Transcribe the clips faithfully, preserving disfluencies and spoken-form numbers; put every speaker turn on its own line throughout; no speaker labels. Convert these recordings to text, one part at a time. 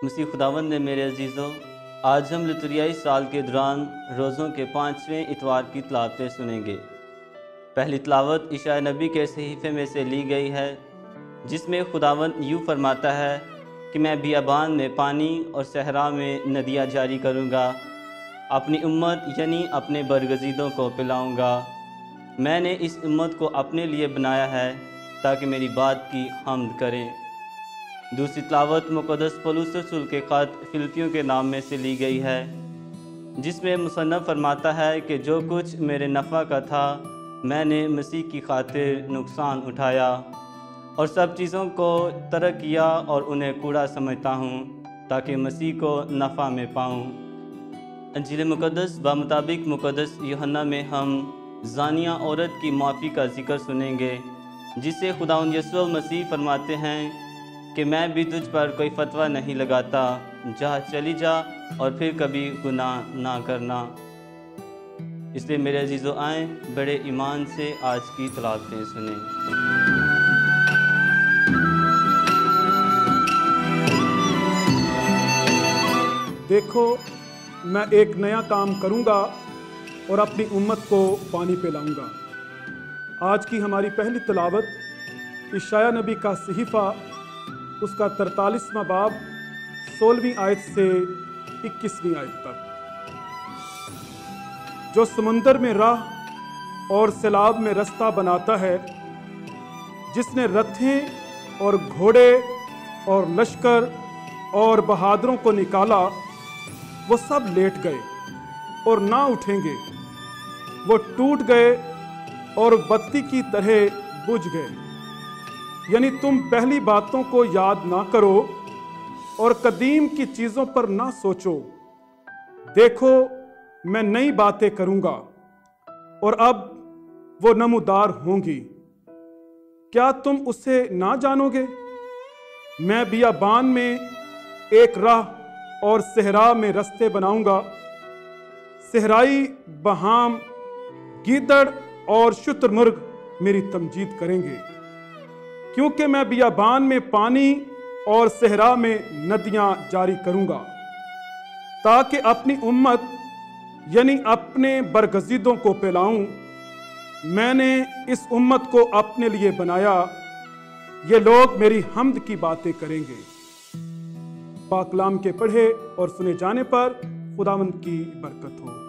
मसीह खुदावंद ने मेरे अजीज़ों, आज हम लितुरियाई साल के दौरान रोज़ों के पाँचवें इतवार की तलावतें सुनेंगे। पहली तलावत इशाया नबी के सहीफ़े में से ली गई है, जिसमें खुदावंद यूँ फरमाता है कि मैं बियाबान में पानी और सहरा में नदियाँ जारी करूँगा, अपनी उम्मत यानी अपने बरगज़ीदों को पिलाऊँगा। मैंने इस उम्मत को अपने लिए बनाया है ताकि मेरी बात की हम्द करें। दूसरी तलावत मुक़द्दस पौलुस रसूल के ख़त फिलिप्पियों के नाम में से ली गई है, जिसमें मुसन्नफ़ फरमाता है कि जो कुछ मेरे नफ़ा का था मैंने मसीह की खातिर नुकसान उठाया और सब चीज़ों को तर्क किया और उन्हें कूड़ा समझता हूँ ताकि मसीह को नफ़ा में पाऊँ। अंजील मुक़द्दस बामुताबिक मुक़द्दस यूहन्ना में हम ज़ानिया औरत की माफ़ी का ज़िक्र सुनेंगे, जिसे खुदावंद यीशु मसीह फरमाते हैं कि मैं भी तुझ पर कोई फतवा नहीं लगाता, जा चली जा और फिर कभी गुनाह ना करना। इसलिए मेरे अजीज़ों, आएँ बड़े ईमान से आज की तलावतें सुनें।
देखो, मैं एक नया काम करूंगा और अपनी उम्मत को पानी पिलाऊंगा। आज की हमारी पहली तलावत इशाया नबी का सहीफ़ा, उसका तरतालीसवां बाब सोलहवीं आयत से इक्कीसवीं आयत तक। जो समुंदर में राह और सैलाब में रास्ता बनाता है, जिसने रथें और घोड़े और लश्कर और बहादुरों को निकाला, वो सब लेट गए और ना उठेंगे, वो टूट गए और बत्ती की तरह बुझ गए। यानी तुम पहली बातों को याद ना करो और कदीम की चीज़ों पर ना सोचो। देखो, मैं नई बातें करूंगा और अब वो नमूदार होंगी, क्या तुम उसे ना जानोगे? मैं बियाबान में एक राह और सहरा में रास्ते बनाऊंगा। सहराई, बहाम, गीदड़ और शुतुरमुर्ग मेरी तमजीद करेंगे, क्योंकि मैं बियाबान में पानी और सहरा में नदियां जारी करूंगा, ताकि अपनी उम्मत यानी अपने बरगज़ीदों को पिलाऊं। मैंने इस उम्मत को अपने लिए बनाया, ये लोग मेरी हम्द की बातें करेंगे। पाक कलाम के पढ़े और सुने जाने पर खुदावंद की बरकत हो।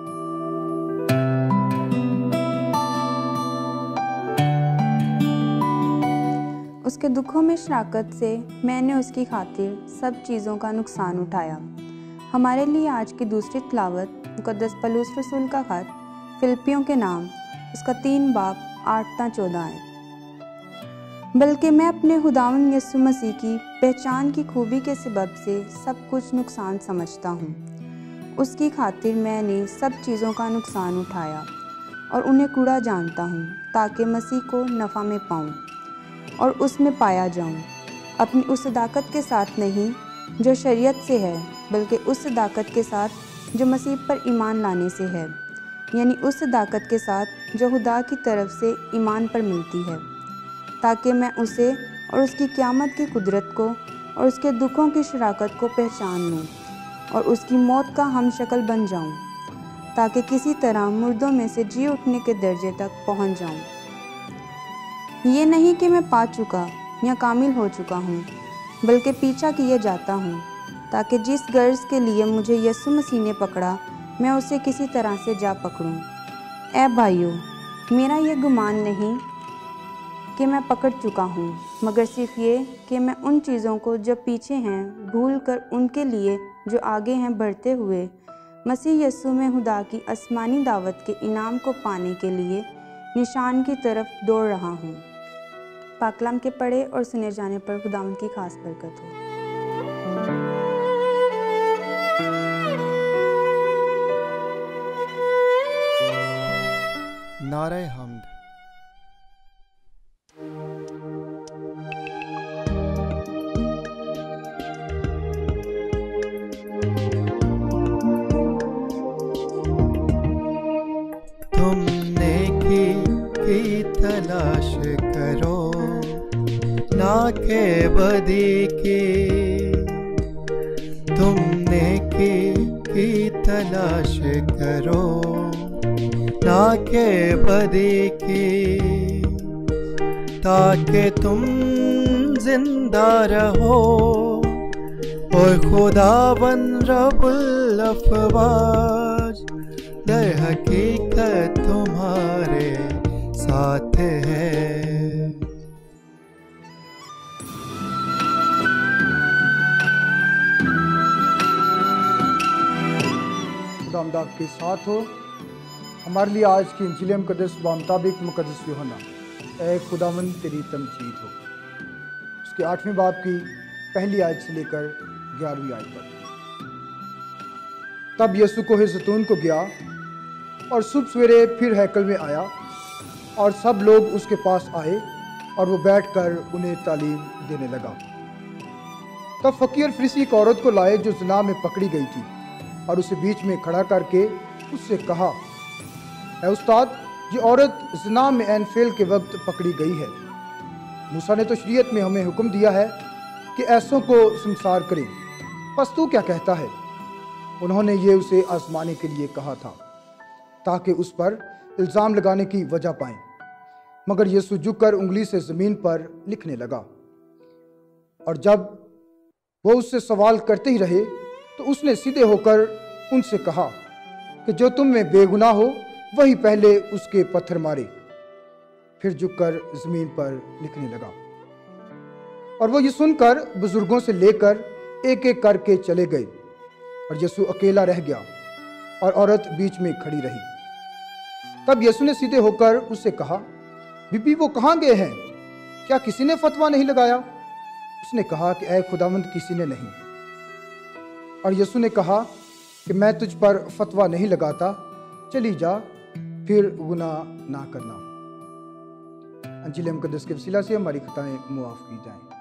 उसके दुखों में शराकत से मैंने उसकी खातिर सब चीज़ों का नुकसान उठाया। हमारे लिए आज की दूसरी तलावत मुक़द्दस पौलुस रसूल का ख़त फिलिप्पियों के नाम, उसका तीन बाब आठ ता चौदह है। बल्कि मैं अपने खुदावंद यीशु मसीह की पहचान की खूबी के सबब से सब कुछ नुकसान समझता हूँ। उसकी खातिर मैंने सब चीज़ों का नुकसान उठाया और उन्हें कूड़ा जानता हूँ, ताकि मसीह को नफ़ा में पाऊँ और उसमें पाया जाऊं, अपनी उस सदाकत के साथ नहीं जो शरीयत से है, बल्कि उस सदाकत के साथ जो मसीह पर ईमान लाने से है, यानी उस सदाकत के साथ जो खुदा की तरफ से ईमान पर मिलती है, ताकि मैं उसे और उसकी क़यामत की कुदरत को और उसके दुखों की शराकत को पहचान लूँ और उसकी मौत का हमशक्ल बन जाऊँ, ताकि किसी तरह मुर्दों में से जी उठने के दर्जे तक पहुँच जाऊँ। ये नहीं कि मैं पा चुका या कामिल हो चुका हूँ, बल्कि पीछा किए जाता हूँ, ताकि जिस गर्ज के लिए मुझे यीशु मसीह ने पकड़ा, मैं उसे किसी तरह से जा पकड़ूँ। ऐ भाइयों, मेरा ये गुमान नहीं कि मैं पकड़ चुका हूँ, मगर सिर्फ ये कि मैं उन चीज़ों को जो पीछे हैं भूल कर उनके लिए जो आगे हैं बढ़ते हुए मसीह यीशु में खुदा की आसमानी दावत के इनाम को पाने के लिए निशान की तरफ दौड़ रहा हूँ। पाक कलाम के पढ़े और सुने जाने पर खुदावंद की खास बरकत हो।
नारे हम्द। तुमने की की तलाश करो ना के बदी की, तुम नेकी की तलाश करो, ना के बदी की, ताकि तुम जिंदा रहो। और खुदावन रब्बुल अफ़वाज दर हकीकत तुम्हारे साथ है।
खुदावंद आपके साथ हो। हमारे लिए आज की इंजील मुक़द्दस मुताबिक मुक़द्दस यूहन्ना, ऐ खुदावंद तेरी तमजीद हो, उसके आठवें बाब की पहली आयत से लेकर ग्यारहवीं आयत तक। तब यीशु कोहे ज़ैतून को गया और सुबह सवेरे फिर हैकल में आया और सब लोग उसके पास आए और वो बैठकर उन्हें तालीम देने लगा। तब फ़कीर फरीसी एक औरत को लाए जो ज़िना में पकड़ी गई थी और उसे बीच में खड़ा करके उससे कहा, ऐ उस्ताद, ये औरत ज़िना में ऐन फेल के वक्त पकड़ी गई है। मूसा ने तो शरीयत में हमें हुक्म दिया है कि ऐसों को संसार करें, बस तू क्या कहता है? उन्होंने ये उसे आजमाने के लिए कहा था ताकि उस पर इल्ज़ाम लगाने की वजह पाएं। मगर यीशु झुककर उंगली से ज़मीन पर लिखने लगा। और जब वो उससे सवाल करते ही रहे तो उसने सीधे होकर उनसे कहा कि जो तुम में बेगुनाह हो वही पहले उसके पत्थर मारे। फिर झुककर ज़मीन पर लिखने लगा। और वो ये सुनकर बुजुर्गों से लेकर एक एक करके चले गए और यीशु अकेला रह गया और औरत बीच में खड़ी रही। तब यीशु ने सीधे होकर उससे कहा, बीबी, वो कहाँ गए हैं? क्या किसी ने फतवा नहीं लगाया? उसने कहा कि ऐ खुदावंद, किसी ने नहीं। और यीशु ने कहा कि मैं तुझ पर फतवा नहीं लगाता, चली जा, फिर गुनाह ना करना। इंजील मुक़द्दस के वसीला से हमारी खताएं मुआफ़ की जाएं।